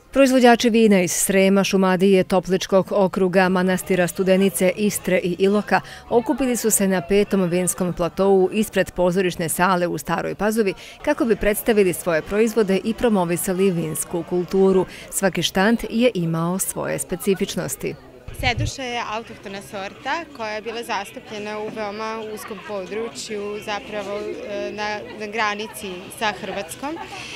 Proizvođači vina iz Srema, Šumadije, Topličkog okruga, manastira Studenice, Istre i Iloka okupili su se na 5. vinskom platou ispred pozorišne sale u Staroj Pazovi kako bi predstavili svoje proizvode i promovisali vinsku kulturu. Svaki štand je imao svoje specifičnosti. Seduša je autohtona sorta koja je bila zastupljena u veoma uskom području, zapravo na granici sa Hrvatskom.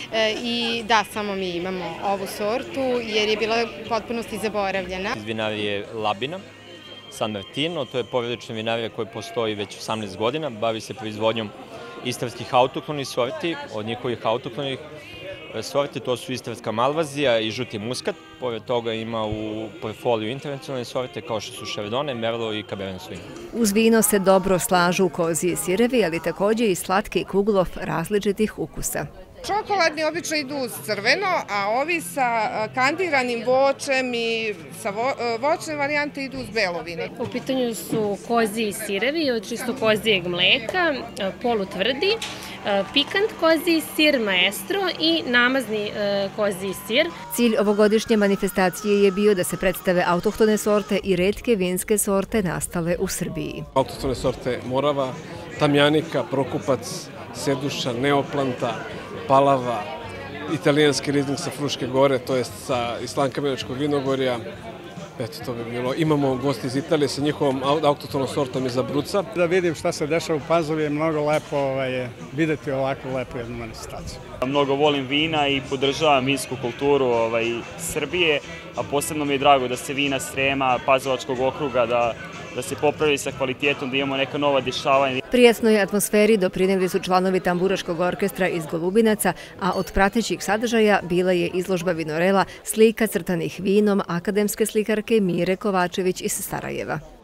I da, samo mi imamo ovu sortu jer je bila u potpunosti zaboravljena. Vinarije Labina, San Martino, to je porodična vinarija koja postoji već 18 godina, bavi se proizvodnjom istarskih autohtonih sorti. Od njihovih autohtonih sorti to su istarska malvazija i žuti muskat. Pored toga ima u portfoliju internacionalne sorte kao što su Chardonnay, Merlot i Cabernet Sauvignon. Uz vino se dobro slažu kozji sirevi, ali također i slatki kuglov različitih ukusa. Čokoladni obično idu uz crveno, a ovi sa kandiranim voćem i sa voćne varijante idu uz belo vino. U pitanju su kozji sirevi od čisto kozijeg mleka, polutvrdi, pikant kozji sir maestro i namazni kozji sir. Cilj ovogodišnje manifestacije je bio da se predstave autohtone sorte i retke vinske sorte nastale u Srbiji. Autohtone sorte Morava, Tamjanika, Prokupac, Seduša, Neoplanta, Palava, italijanski rizling sa Fruške gore, to je sa Islankameničkog vinogorja. Eto, to bi bilo. Imamo gosti iz Italije sa njihovom autohtonom sortom iz Abruzza. Da vidim šta se dešava u Pazovi je mnogo lepo videti ovakvu lepu jednu manifestaciju. Mnogo volim vina i podržavam vinsku kulturu Srbije, a posebno mi je drago da se vina Srema, Pazovačkog okruga, da se popravi sa kvalitetom, da imamo neka nova dešavanja. Prijatnoj atmosferi doprinijeli su članovi tamburaškog orkestra iz Golubinaca, a od pratećih sadržaja bila je izložba vinorela slika crtanih vinom akademske slikarke Mire Kovačević iz Sarajeva.